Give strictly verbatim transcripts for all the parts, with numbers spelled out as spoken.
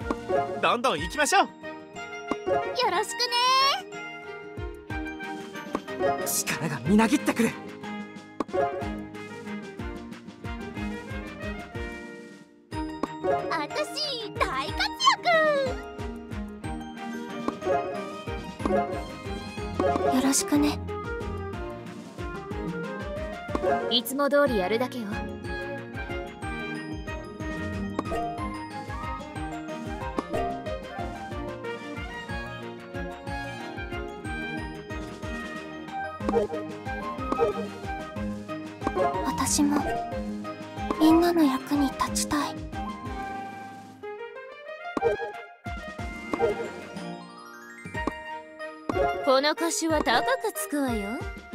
どんどん行きましょう。よろしくね。 力がみなぎってくる。 あたし大活躍。よろしくね。 いつも通りやるだけよ。 私もみんなの役に立ちたい。 この歌詞は高くつくわよ。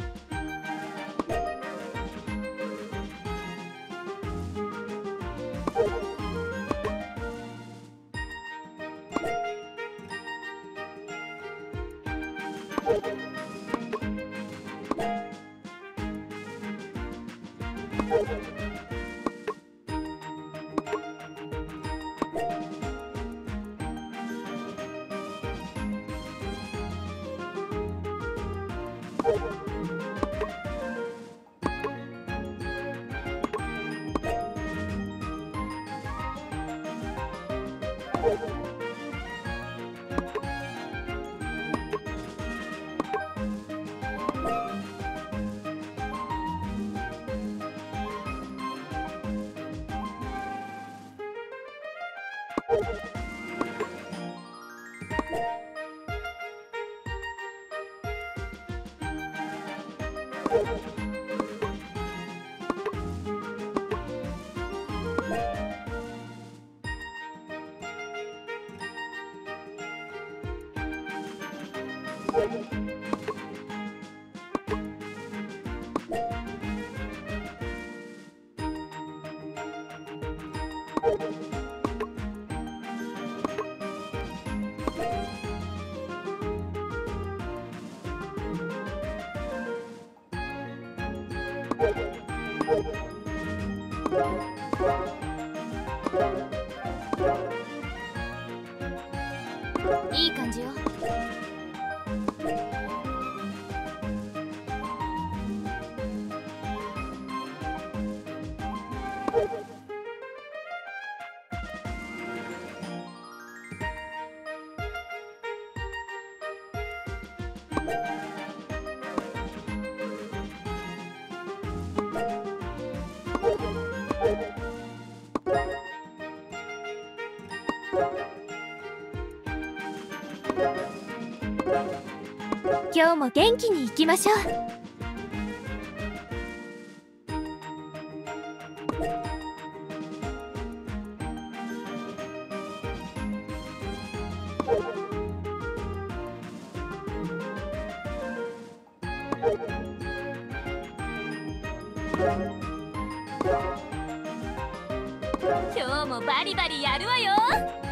いい感じよ。今日も元気にいきましょう。今日もバリバリやるわよ。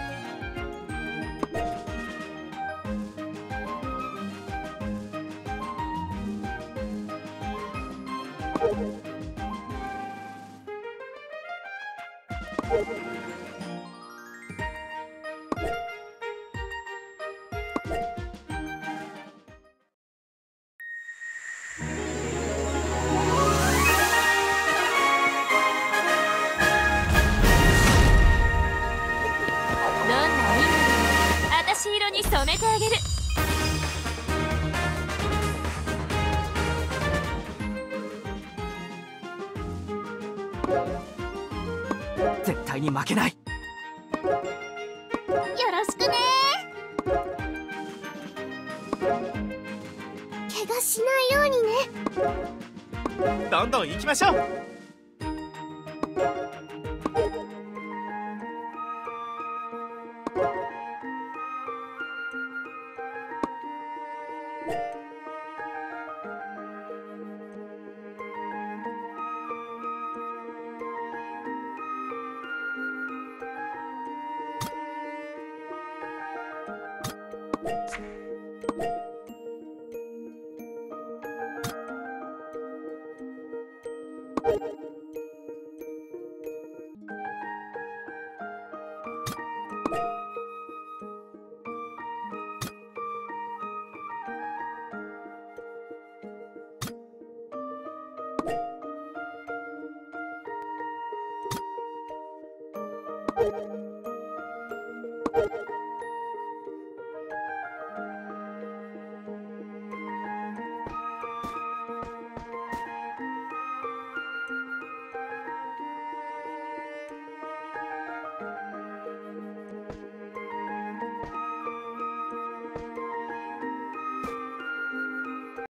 色に染めてあげる。 絶対に負けない。 よろしくね。怪我しないようにね。 どんどん行きましょう。 う